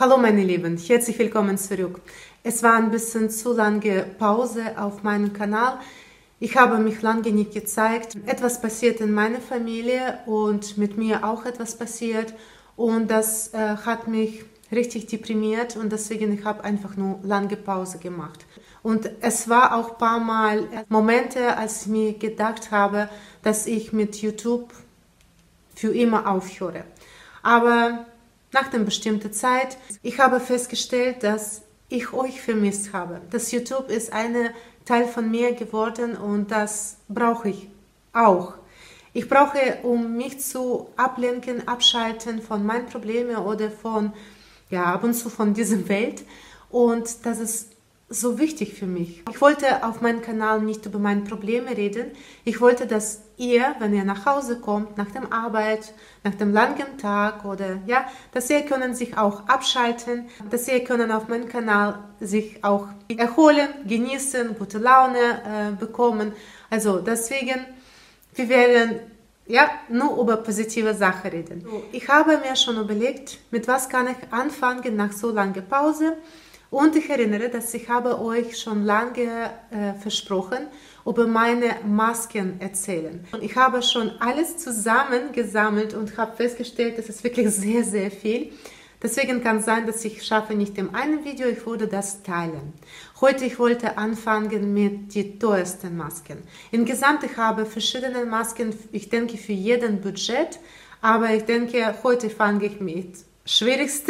Hallo meine Lieben, herzlich willkommen zurück. Es war ein bisschen zu lange Pause auf meinem Kanal. Ich habe mich lange nicht gezeigt. Etwas passiert in meiner Familie und mit mir auch etwas passiert. Und das hat mich richtig deprimiert und deswegen ich habe einfach nur lange Pause gemacht. Und es war auch ein paar Mal Momente, als ich mir gedacht habe, dass ich mit YouTube für immer aufhöre. Aber nach einer bestimmten Zeit, ich habe festgestellt, dass ich euch vermisst habe. Das YouTube ist ein Teil von mir geworden und das brauche ich auch. Ich brauche, um mich zu ablenken, abschalten von meinen Problemen oder von, ab und zu von dieser Welt. Und das ist so wichtig für mich. Ich wollte auf meinem Kanal nicht über meine Probleme reden. Ich wollte, dass ihr, wenn ihr nach Hause kommt, nach der Arbeit, nach dem langen Tag oder dass ihr können sich auch abschalten, dass ihr können auf meinem Kanal sich auch erholen, genießen, gute Laune bekommen. Also deswegen, wir werden nur über positive Sachen reden. Ich habe mir schon überlegt, mit was kann ich anfangen nach so langer Pause. Und ich erinnere, dass ich habe euch schon lange versprochen, über meine Masken erzählen. Und ich habe schon alles zusammengesammelt und habe festgestellt, dass es wirklich sehr, sehr viel. Deswegen kann es sein, dass ich schaffe nicht in einem Video, ich würde das teilen. Heute ich wollte anfangen mit den teuersten Masken. Insgesamt ich habe verschiedene Masken, ich denke für jeden Budget, aber ich denke, heute fange ich mit schwierigste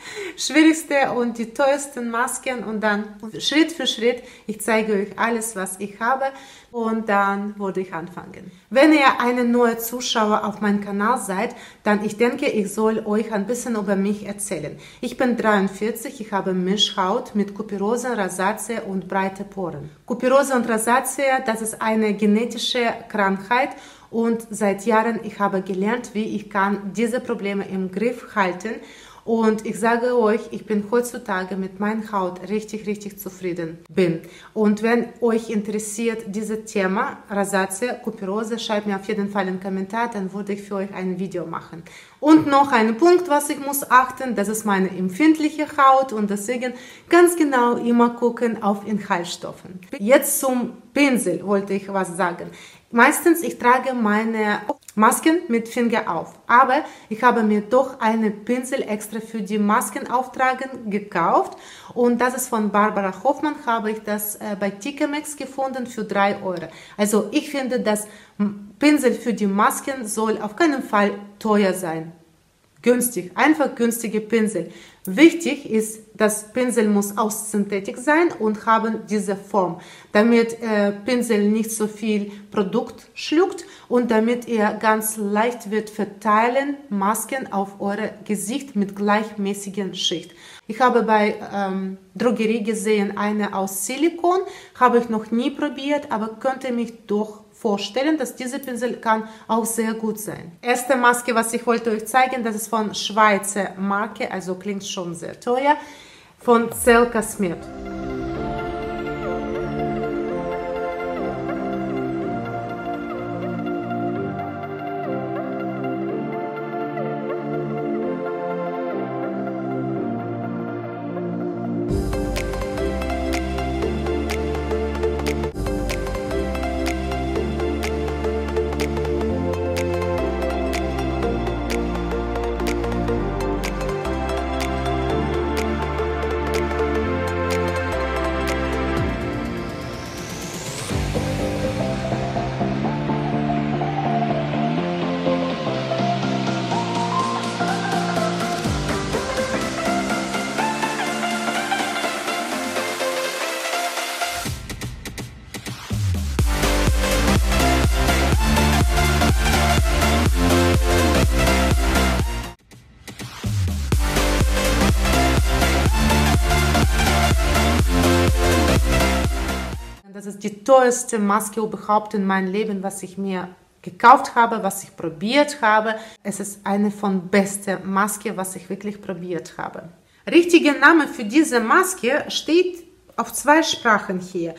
und die teuersten Masken und dann Schritt für Schritt, ich zeige euch alles, was ich habe und dann würde ich anfangen. Wenn ihr eine neue Zuschauer auf meinem Kanal seid, dann ich denke, ich soll euch ein bisschen über mich erzählen. Ich bin 43, ich habe Mischhaut mit Kupirose, Rosatia und breite Poren. Kupirose und Rosatia, das ist eine genetische Krankheit und seit Jahren ich habe gelernt, wie ich kann diese Probleme im Griff halten. Und ich sage euch, ich bin heutzutage mit meiner Haut richtig zufrieden bin. Und wenn euch interessiert dieses Thema, Rosatia, Kupirose, schreibt mir auf jeden Fall einen Kommentar, dann würde ich für euch ein Video machen. Und noch ein Punkt, was ich muss achten, das ist meine empfindliche Haut und deswegen ganz genau immer gucken auf Inhaltsstoffe. Jetzt zum Pinsel wollte ich was sagen. Meistens ich trage meine Masken mit Finger auf, aber ich habe mir doch einen Pinsel extra für die Masken auftragen gekauft und das ist von Barbara Hoffmann, habe ich das bei TK Maxx gefunden für 3 Euro. Also ich finde, das Pinsel für die Masken soll auf keinen Fall teuer sein. Günstig, einfach günstige Pinsel. Wichtig ist, das Pinsel muss aus Synthetik sein und haben diese Form, damit Pinsel nicht so viel Produkt schluckt und damit ihr ganz leicht wird verteilen Masken auf euer Gesicht mit gleichmäßigen Schicht. Ich habe bei Drogerie gesehen eine aus Silikon, habe ich noch nie probiert, aber könnte mich doch vorstellen, dass diese Pinsel kann auch sehr gut sein. Erste Maske, was ich wollte euch zeigen, das ist von Schweizer Marke, also klingt schon sehr teuer, von Cell-Cosmet. Das ist die teuerste Maske überhaupt in meinem Leben, was ich mir gekauft habe, was ich probiert habe. Es ist eine von besten Masken, was ich wirklich probiert habe. Richtiger Name für diese Maske steht auf 2 Sprachen hier.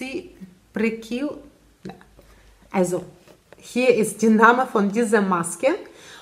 Also hier ist der Name von dieser Maske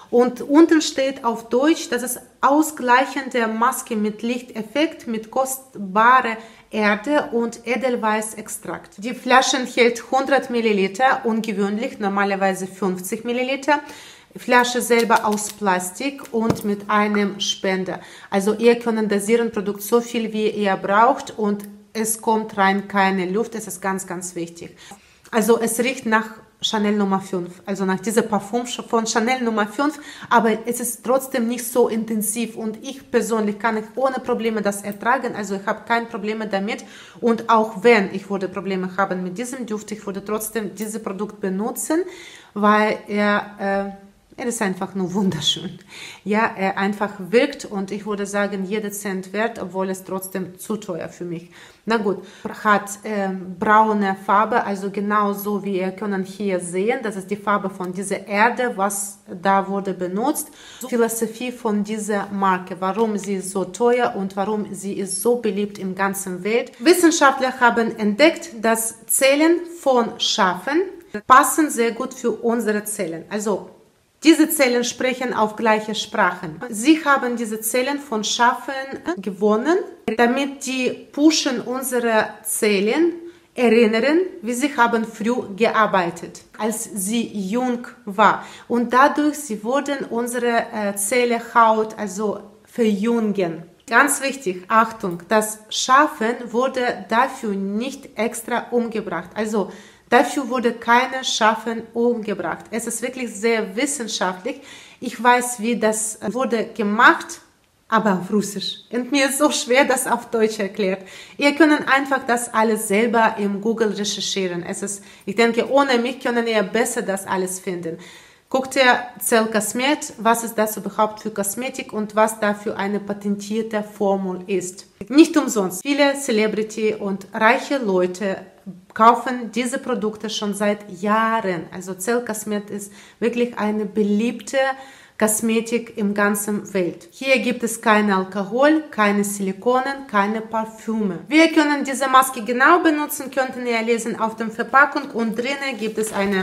Und unten steht auf Deutsch, das ist ausgleichende Maske mit Lichteffekt, mit kostbarer Erde und Edelweißextrakt. Die Flasche enthält 100 Milliliter, ungewöhnlich, normalerweise 50 Milliliter. Flasche selber aus Plastik und mit einem Spender. Also ihr könnt dosieren Produkt so viel, wie ihr braucht und es kommt rein keine Luft. Das ist ganz, ganz wichtig. Also es riecht nach Chanel Nummer 5, also nach dieser Parfum von Chanel Nummer 5, aber es ist trotzdem nicht so intensiv und ich persönlich kann ohne Probleme das ertragen, also ich habe keine Probleme damit und auch wenn ich würde Probleme haben mit diesem Duft, ich würde trotzdem dieses Produkt benutzen, weil er ist einfach nur wunderschön. Ja, er einfach wirkt und ich würde sagen, jeder Cent wert, obwohl es trotzdem zu teuer für mich. Na gut, hat braune Farbe, also genau so wie ihr könnt hier sehen, das ist die Farbe von dieser Erde, was da wurde benutzt. Die Philosophie von dieser Marke, warum sie ist so teuer und warum sie ist so beliebt im ganzen Welt. Wissenschaftler haben entdeckt, dass Zellen von Schafen passen sehr gut für unsere Zellen. Also diese Zellen sprechen auf gleiche Sprachen. Sie haben diese Zellen von Schafen gewonnen, damit die pushen unsere Zellen erinnern, wie sie haben früh gearbeitet, als sie jung war. Und dadurch sie wurden unsere Zellenhaut also verjüngen. Ganz wichtig, Achtung, das Schafen wurde dafür nicht extra umgebracht. Also dafür wurde keine Schafen umgebracht. Es ist wirklich sehr wissenschaftlich. Ich weiß, wie das wurde gemacht, aber auf Russisch. Und mir ist so schwer, das auf Deutsch erklärt. Ihr könnt einfach das alles selber im Google recherchieren. Ich denke, ohne mich können ihr besser das alles finden. Guckt ihr Zellkosmet, was ist das überhaupt für Kosmetik und was da für eine patentierte Formel ist. Nicht umsonst. Viele Celebrity und reiche Leute kaufen diese Produkte schon seit Jahren. Also Zellkosmet ist wirklich eine beliebte Kosmetik im ganzen Welt. Hier gibt es kein Alkohol, keine Silikonen, keine Parfüme. Wir können diese Maske genau benutzen, könnten ihr lesen auf der Verpackung und drinnen gibt es eine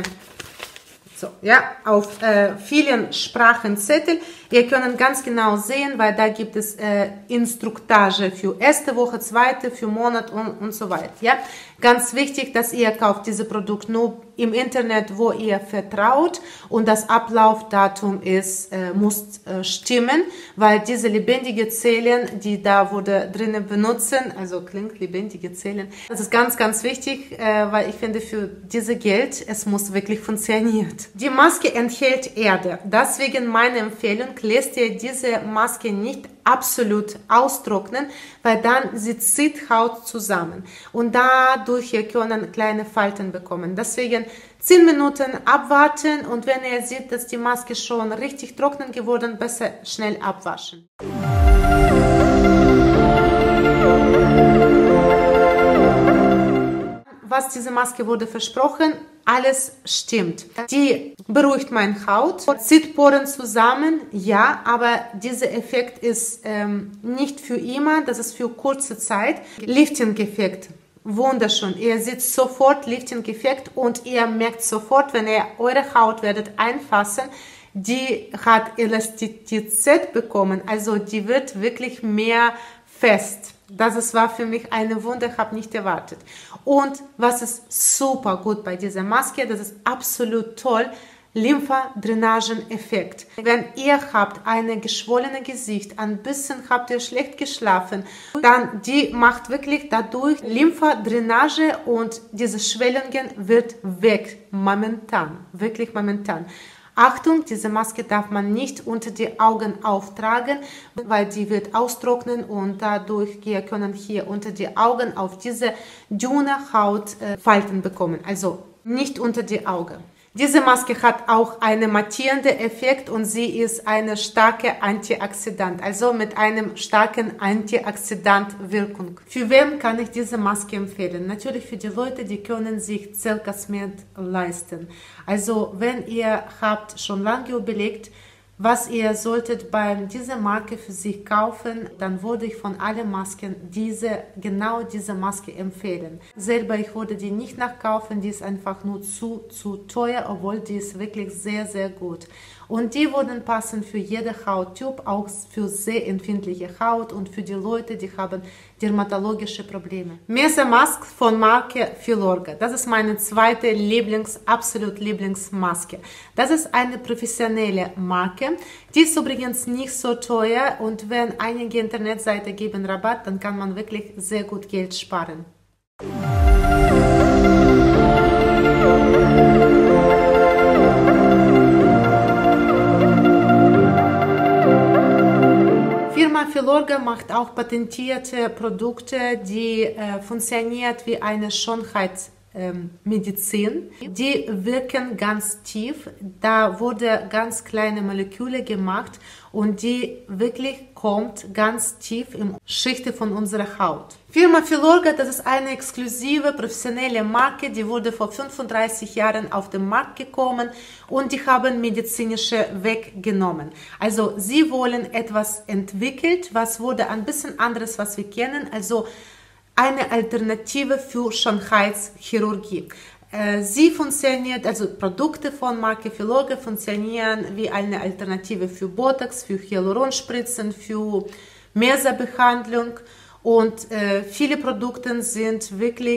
auf vielen Sprachen Zettel. Ihr könnt ganz genau sehen, weil da gibt es Instruktage für erste Woche, zweite, für Monat und so weiter. Ja? Ganz wichtig, dass ihr kauft dieses Produkt nur im Internet, wo ihr vertraut und das Ablaufdatum muss stimmen, weil diese lebendige Zellen, die da wurde drinnen benutzen, also klingt lebendige Zellen, das ist ganz, ganz wichtig, weil ich finde, für dieses Geld, es muss wirklich funktionieren. Die Maske enthält Erde, deswegen meine Empfehlung, lässt ihr diese Maske nicht absolut austrocknen, weil dann sie zieht Haut zusammen und dadurch ihr könnt kleine Falten bekommen. Deswegen 10 Minuten abwarten und wenn ihr seht, dass die Maske schon richtig trocken geworden, besser schnell abwaschen. Was diese Maske wurde versprochen, alles stimmt. Die beruhigt meine Haut, zieht Poren zusammen, ja, aber dieser Effekt ist nicht für immer, das ist für kurze Zeit. Lifting-Effekt, wunderschön. Ihr seht sofort Lifting-Effekt und ihr merkt sofort, wenn ihr eure Haut werdet einfassen, die hat Elastizität bekommen, also die wird wirklich mehr fest. Das war für mich eine Wunder, habe nicht erwartet. Und was ist super gut bei dieser Maske, das ist absolut toll, Lymphdrainagen-Effekt. Wenn ihr habt ein geschwollenes Gesicht, ein bisschen habt ihr schlecht geschlafen, dann die macht wirklich dadurch Lymphdrainage und diese Schwellungen wird weg, momentan, wirklich momentan. Achtung, diese Maske darf man nicht unter die Augen auftragen, weil die wird austrocknen und dadurch können hier unter die Augen auf diese dünne Haut Falten bekommen. Also nicht unter die Augen. Diese Maske hat auch einen mattierenden Effekt und sie ist eine starke Antioxidant, also mit einem starken Antioxidant-Wirkung. Für wen kann ich diese Maske empfehlen? Natürlich für die Leute, die können sich Zellkosmet leisten. Also wenn ihr habt schon lange überlegt, Was ihr solltet bei dieser Marke für sich kaufen, dann würde ich von allen Masken genau diese Maske empfehlen. Selber, ich würde die nicht nachkaufen, die ist einfach nur zu teuer, obwohl die ist wirklich sehr, sehr gut. Und die würden passen für jede Hauttyp, auch für sehr empfindliche Haut und für die Leute, die haben dermatologische Probleme. Mesa Mask von Marke Filorga. Das ist meine zweite absolut Lieblingsmaske. Das ist eine professionelle Marke. Die ist übrigens nicht so teuer und wenn einige Internetseiten geben Rabatt, dann kann man wirklich sehr gut Geld sparen. Firma Filorga macht auch patentierte Produkte, die funktioniert wie eine Schönheitsmedizin. Die wirken ganz tief. Da wurde ganz kleine Moleküle gemacht und die wirklich kommt ganz tief in Schichten von unserer Haut. Firma Filorga, das ist eine exklusive professionelle Marke, die wurde vor 35 Jahren auf den Markt gekommen und die haben medizinische Weg genommen. Also sie wollen etwas entwickelt, was wurde ein bisschen anderes, was wir kennen, also eine Alternative für Schönheitschirurgie. Sie funktioniert, also Produkte von Marke Filorga funktionieren wie eine Alternative für Botox, für Hyaluronspritzen, für Mesabehandlung und viele Produkte sind wirklich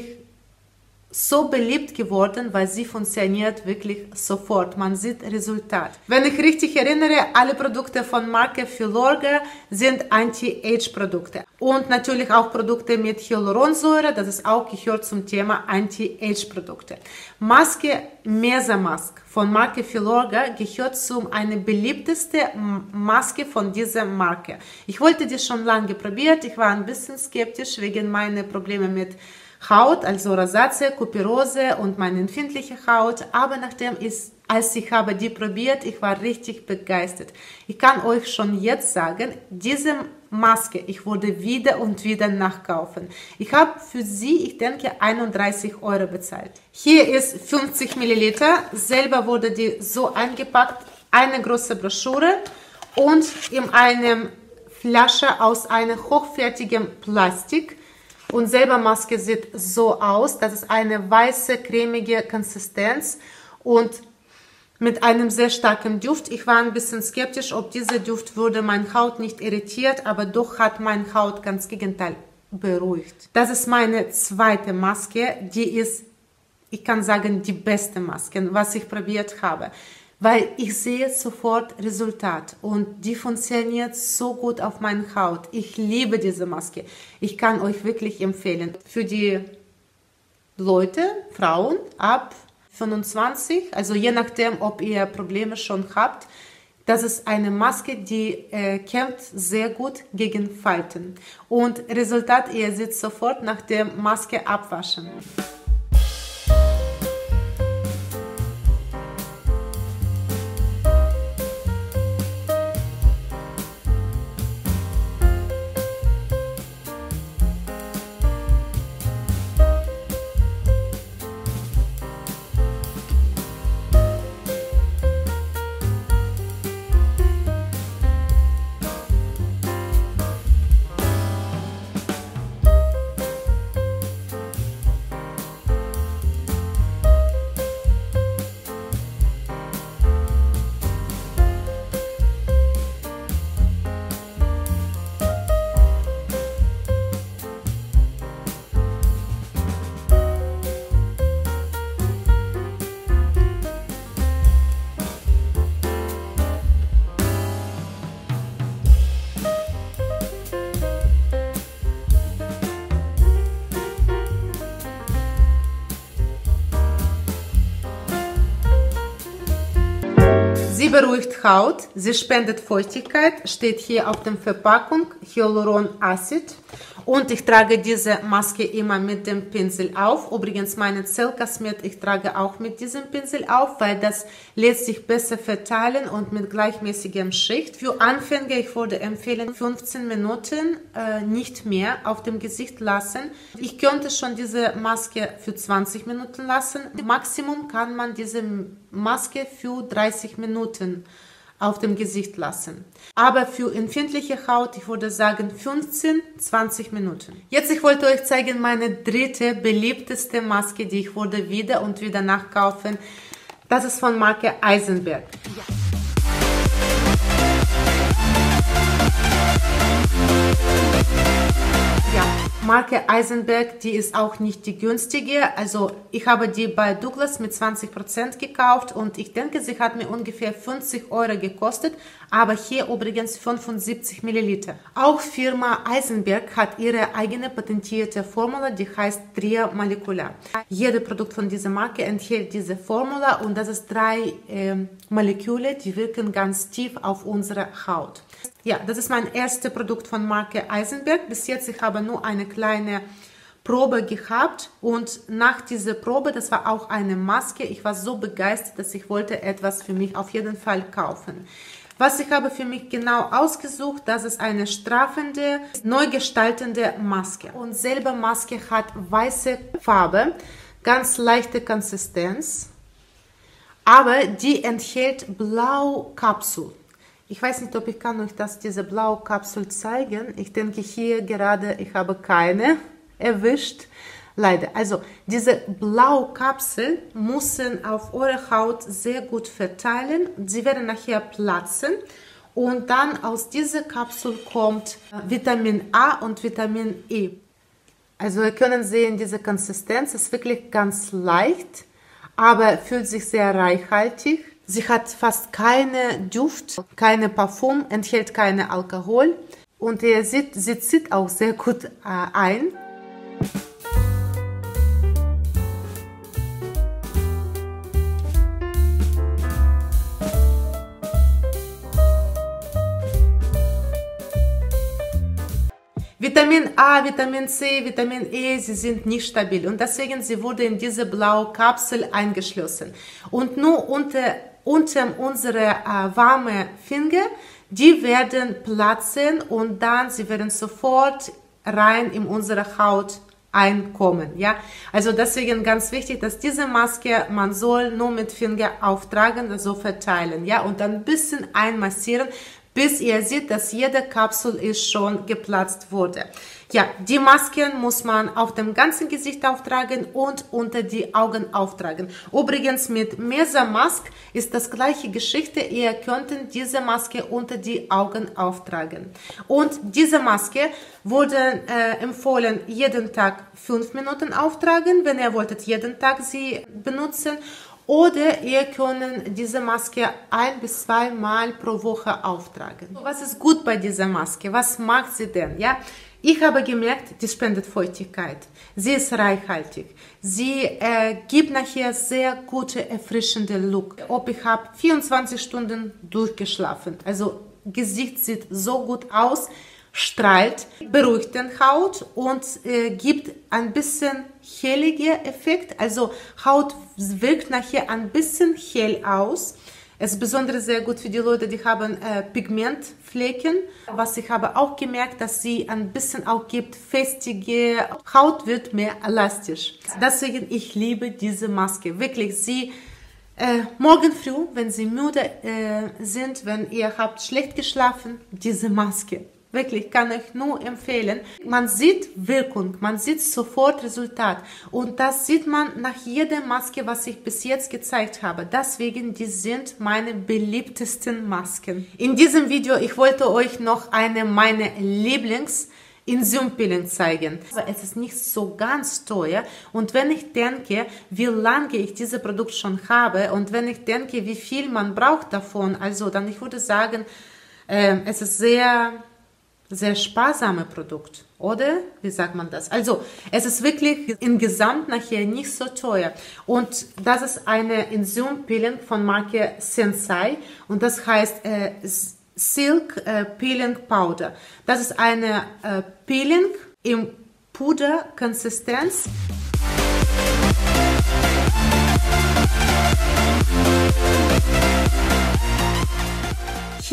so beliebt geworden, weil sie funktioniert wirklich sofort. Man sieht Resultat. Wenn ich richtig erinnere, alle Produkte von Marke Filorga sind Anti-Age-Produkte. Und natürlich auch Produkte mit Hyaluronsäure, das ist auch gehört zum Thema Anti-Age-Produkte. Maske Mesa Mask von Marke Filorga gehört zu einer beliebtesten Maske von dieser Marke. Ich wollte die schon lange probiert, ich war ein bisschen skeptisch wegen meiner Probleme mit Haut, also Rosatia, Kupferose und meine empfindliche Haut, aber als ich habe die probiert, ich war richtig begeistert. Ich kann euch schon jetzt sagen, diese Maske, ich würde wieder und wieder nachkaufen. Ich habe für sie, ich denke, 31 € bezahlt. Hier ist 50 Milliliter, selber wurde die so eingepackt, eine große Broschüre und in einer Flasche aus einem hochwertigen Plastik. Und selber Maske sieht so aus, das ist eine weiße, cremige Konsistenz und mit einem sehr starken Duft. Ich war ein bisschen skeptisch, ob dieser Duft würde meine Haut nicht irritiert, aber doch hat meine Haut ganz Gegenteil beruhigt. Das ist meine zweite Maske, die ist, ich kann sagen, die beste Maske, was ich probiert habe. Weil ich sehe sofort Resultat und die funktioniert so gut auf meine Haut. Ich liebe diese Maske. Ich kann euch wirklich empfehlen. Für die Leute, Frauen ab 25, also je nachdem, ob ihr Probleme schon habt, das ist eine Maske, die kämpft sehr gut gegen Falten. Und Resultat, ihr seht sofort nach der Maske abwaschen. Sie beruhigt Haut, sie spendet Feuchtigkeit, steht hier auf der Verpackung Hyaluronacid. Und ich trage diese Maske immer mit dem Pinsel auf. Übrigens meine Zellkosmet, ich trage auch mit diesem Pinsel auf, weil das lässt sich besser verteilen und mit gleichmäßigem Schicht. Für Anfänger, ich würde empfehlen, 15 Minuten, nicht mehr auf dem Gesicht lassen. Ich könnte schon diese Maske für 20 Minuten lassen. Maximum kann man diese Maske für 30 Minuten auf dem Gesicht lassen. Aber für empfindliche Haut, ich würde sagen 15-20 Minuten. Jetzt ich wollte euch zeigen meine dritte beliebteste Maske, die ich würde wieder und wieder nachkaufen. Das ist von Marke Eisenberg. Ja. Marke Eisenberg, die ist auch nicht die günstige. Also ich habe die bei Douglas mit 20% gekauft und ich denke, sie hat mir ungefähr 50 Euro gekostet, aber hier übrigens 75 Milliliter. Auch Firma Eisenberg hat ihre eigene patentierte Formel, die heißt Tria Molecular. Jedes Produkt von dieser Marke enthält diese Formel und das ist 3 Moleküle, die wirken ganz tief auf unsere Haut. Ja, das ist mein erstes Produkt von Marke Eisenberg. Bis jetzt ich habe nur eine kleine Probe gehabt und nach dieser Probe, das war auch eine Maske, ich war so begeistert, dass ich wollte etwas für mich auf jeden Fall kaufen. Was ich habe für mich genau ausgesucht, das ist eine straffende, neu gestaltende Maske. Und selber Maske hat weiße Farbe, ganz leichte Konsistenz, aber die enthält Blaukapsel. Ich weiß nicht, ob ich kann euch diese blaue Kapsel zeigen. Ich denke hier gerade, ich habe keine erwischt. Leider. Also diese blaue Kapsel müssen auf eure Haut sehr gut verteilen. Sie werden nachher platzen und dann aus dieser Kapsel kommt Vitamin A und Vitamin E. Also wir können sehen, diese Konsistenz ist wirklich ganz leicht, aber fühlt sich sehr reichhaltig. Sie hat fast keine Duft, keine Parfum, enthält keine Alkohol und ihr seht, sie zieht auch sehr gut ein. Vitamin A, Vitamin C, Vitamin E, sie sind nicht stabil und deswegen sie wurde in diese blaue Kapsel eingeschlossen. Und nur unter unsere warmen Finger, die werden platzen und dann sie werden sofort rein in unsere Haut einkommen. Ja? Also deswegen ganz wichtig, dass diese Maske, man soll nur mit Finger auftragen, also verteilen, ja, und dann ein bisschen einmassieren, bis ihr seht, dass jede Kapsel ist schon geplatzt wurde. Ja, die Masken muss man auf dem ganzen Gesicht auftragen und unter die Augen auftragen. Übrigens mit Mesa-Mask ist das gleiche Geschichte. Ihr könnt diese Maske unter die Augen auftragen. Und diese Maske wurde empfohlen, jeden Tag 5 Minuten auftragen, wenn ihr wolltet jeden Tag sie benutzen. Oder ihr könnt diese Maske 1 bis 2 Mal pro Woche auftragen. Was ist gut bei dieser Maske? Was macht sie denn? Ja, ich habe gemerkt, die spendet Feuchtigkeit. Sie ist reichhaltig. Sie gibt nachher sehr gute, erfrischende Look. Ob ich habe 24 Stunden durchgeschlafen. Also Gesicht sieht so gut aus, strahlt, beruhigt den Haut und gibt ein bisschen helliger Effekt. Also Haut wirkt nachher ein bisschen hell aus. Es ist besonders sehr gut für die Leute, die haben Pigmentflecken. Was ich habe auch gemerkt, dass sie ein bisschen auch gibt, festige Haut wird mehr elastisch. Deswegen, ich liebe diese Maske. Wirklich, sie morgen früh, wenn sie müde sind, wenn ihr habt schlecht geschlafen, diese Maske. Wirklich, kann ich nur empfehlen. Man sieht Wirkung, man sieht sofort Resultat. Und das sieht man nach jeder Maske, was ich bis jetzt gezeigt habe. Deswegen, die sind meine beliebtesten Masken. In diesem Video, ich wollte euch noch eine meiner Lieblings-Enzympeeling zeigen. Aber es ist nicht so ganz teuer. Und wenn ich denke, wie lange ich dieses Produkt schon habe und wenn ich denke, wie viel man braucht davon, also dann ich würde sagen, es ist sehr sparsames Produkt, oder? Wie sagt man das? Also, es ist wirklich insgesamt nachher nicht so teuer. Und das ist eine Enzympeeling von Marke Sensai und das heißt Silk Peeling Powder. Das ist eine Peeling im Puderkonsistenz.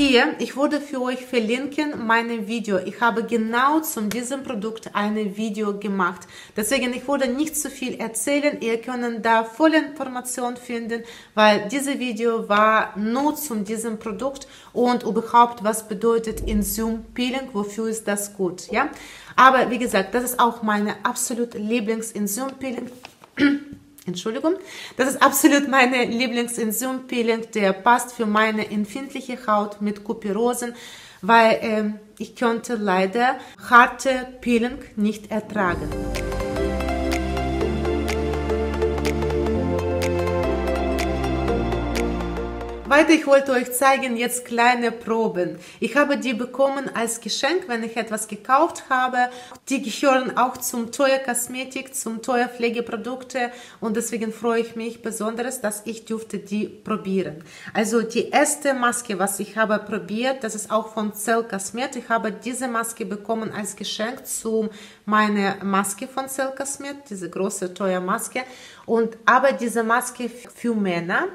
Hier, ich würde für euch verlinken meine Video. Ich habe genau zu diesem Produkt ein Video gemacht. Deswegen, ich würde nicht zu viel erzählen. Ihr könnt da volle Informationen finden, weil dieses Video war nur zu diesem Produkt und überhaupt, was bedeutet Enzympeeling, wofür ist das gut, ja? Aber wie gesagt, das ist auch meine absolute Lieblings-Enzympeeling. Entschuldigung, das ist absolut meine Lieblings-Enzympeeling, der passt für meine empfindliche Haut mit Kupferosen, weil ich könnte leider harte Peeling nicht ertragen. Weiter, ich wollte euch zeigen jetzt kleine Proben. Ich habe die bekommen als Geschenk, wenn ich etwas gekauft habe. Die gehören auch zum Teuer Kosmetik, zum Teuer Pflegeprodukte und deswegen freue ich mich besonders, dass ich durfte die probieren. Also die erste Maske, was ich habe probiert, das ist auch von Cell Cosmet. Ich habe diese Maske bekommen als Geschenk zu meiner Maske von Cell Cosmet, diese große teure Maske. Aber diese Maske für Männer.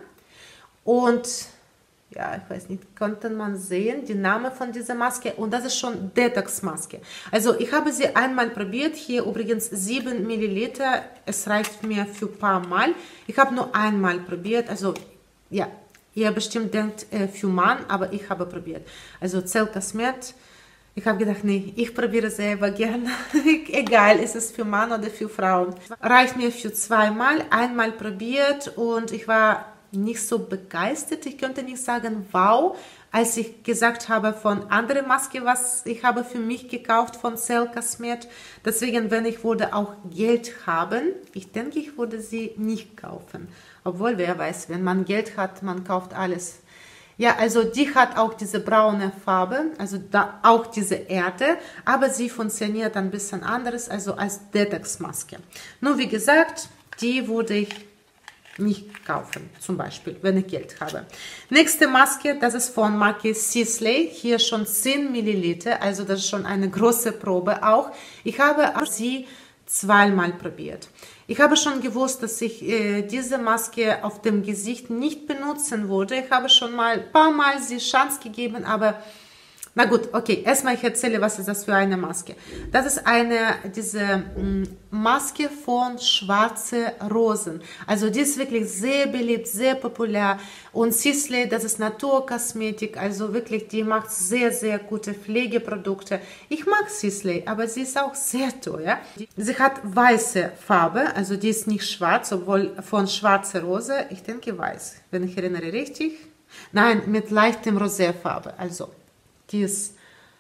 Und ja, ich weiß nicht, konnte man sehen, die Name von dieser Maske. Und das ist schon Detox-Maske. Also ich habe sie einmal probiert. Hier übrigens 7 Milliliter. Es reicht mir für ein paar Mal. Ich habe nur einmal probiert. Also ja, ihr bestimmt denkt für Mann, aber ich habe probiert. Also Cell Cosmet. Ich habe gedacht, nee, ich probiere selber gerne. Egal, ist es für Mann oder für Frauen. Reicht mir für 2 Mal. Einmal probiert und ich war nicht so begeistert. Ich könnte nicht sagen, wow, als ich gesagt habe von anderen Maske, was ich habe für mich gekauft von Cell Cosmet. Deswegen, wenn ich würde auch Geld haben, ich denke, ich würde sie nicht kaufen. Obwohl, wer weiß, wenn man Geld hat, man kauft alles. Ja, also die hat auch diese braune Farbe, also da auch diese Erde, aber sie funktioniert ein bisschen anders, also als Detox-Maske. Nur wie gesagt, die würde ich nicht kaufen, zum Beispiel, wenn ich Geld habe. Nächste Maske, das ist von Marke Sisley, hier schon 10 Milliliter, also das ist schon eine große Probe auch. Ich habe sie 2-mal probiert. Ich habe schon gewusst, dass ich diese Maske auf dem Gesicht nicht benutzen würde. Ich habe schon mal ein paar Mal sie Chance gegeben, aber na gut, okay, erstmal ich erzähle, was ist das für eine Maske. Das ist diese Maske von Schwarze Rosen. Also die ist wirklich sehr beliebt, sehr populär. Und Sisley, das ist Naturkosmetik, also wirklich, die macht sehr, sehr gute Pflegeprodukte. Ich mag Sisley, aber sie ist auch sehr teuer. Sie hat weiße Farbe, also die ist nicht schwarz, obwohl von Schwarze Rose, ich denke weiß, wenn ich erinnere richtig. Nein, mit leichtem Roséfarbe, also. Die ist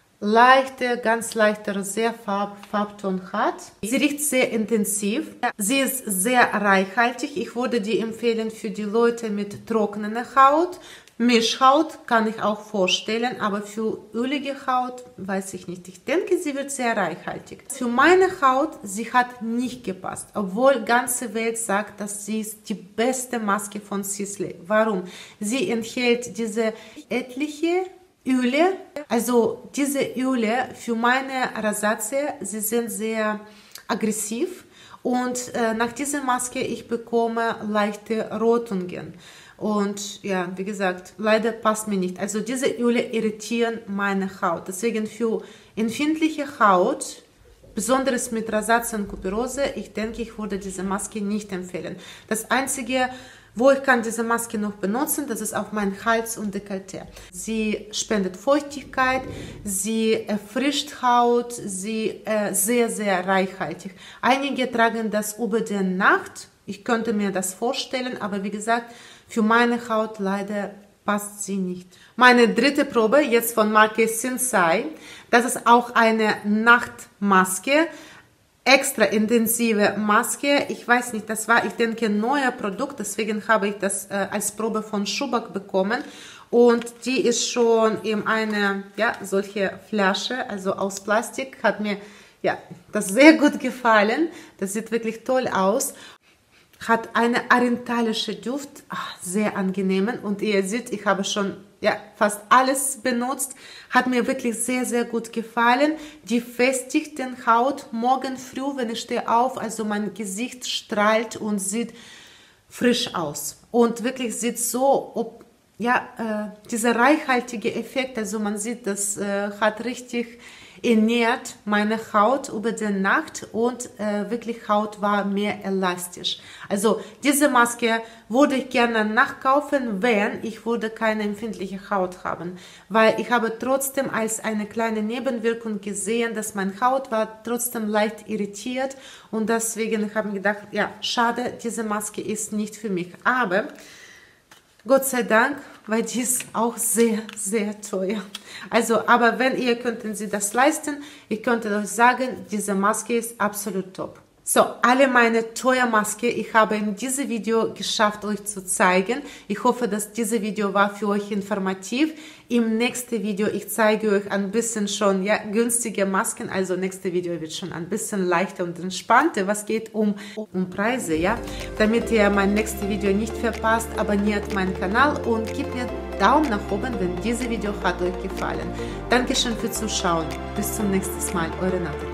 ganz leichte Rosé-Farbton hat. Sie riecht sehr intensiv. Sie ist sehr reichhaltig. Ich würde die empfehlen für die Leute mit trockener Haut. Mischhaut kann ich auch vorstellen, aber für ölige Haut weiß ich nicht. Ich denke, sie wird sehr reichhaltig. Für meine Haut, sie hat nicht gepasst, obwohl die ganze Welt sagt, dass sie ist die beste Maske von Sisley. Warum? Sie enthält diese etliche Öle, also diese Öle für meine Rosacea, sie sind sehr aggressiv und nach dieser Maske ich bekomme leichte Rötungen und ja, wie gesagt, leider passt mir nicht. Also diese Öle irritieren meine Haut, deswegen für empfindliche Haut, besonders mit Rosacea und Kupferose, ich denke, ich würde diese Maske nicht empfehlen. Das einzige, wo ich kann diese Maske noch benutzen, das ist auf meinen Hals und Dekolleté. Sie spendet Feuchtigkeit, sie erfrischt Haut, sie sehr, sehr reichhaltig. Einige tragen das über die Nacht. Ich könnte mir das vorstellen, aber wie gesagt, für meine Haut leider passt sie nicht. Meine dritte Probe, jetzt von Marke Sensai, das ist auch eine Nachtmaske. Extra intensive Maske, ich weiß nicht, das war, ich denke, ein neues Produkt, deswegen habe ich das als Probe von Schuback bekommen und die ist schon in eine, ja, solche Flasche, also aus Plastik, hat mir, ja, das sehr gut gefallen, das sieht wirklich toll aus, hat eine orientalische Duft, sehr angenehm und ihr seht, ich habe schon fast alles benutzt, hat mir wirklich sehr, sehr gut gefallen. Die festigt den Haut morgen früh, wenn ich stehe auf, also mein Gesicht strahlt und sieht frisch aus. Und wirklich sieht so, dieser reichhaltige Effekt, also man sieht, das hat richtig ernährt meine Haut über die Nacht und wirklich Haut war mehr elastisch. Also diese Maske würde ich gerne nachkaufen, wenn ich würde keine empfindliche Haut haben, weil ich habe trotzdem als eine kleine Nebenwirkung gesehen, dass meine Haut war trotzdem leicht irritiert und deswegen habe ich gedacht, ja, schade, diese Maske ist nicht für mich, aber Gott sei Dank, weil die ist auch sehr, sehr teuer. Also, aber wenn ihr könnten Sie das leisten, ich könnte euch sagen, diese Maske ist absolut top. So, alle meine teure Maske, ich habe in diesem Video geschafft, euch zu zeigen. Ich hoffe, dass dieses Video war für euch informativ. Im nächsten Video, ich zeige euch ein bisschen schon, ja, günstige Masken. Also, nächstes Video wird schon ein bisschen leichter und entspannter. Was geht um Preise, ja? Damit ihr mein nächstes Video nicht verpasst, abonniert meinen Kanal und gebt mir Daumen nach oben, wenn dieses Video hat euch gefallen. Dankeschön fürs Zuschauen. Bis zum nächsten Mal. Eure Nathalie.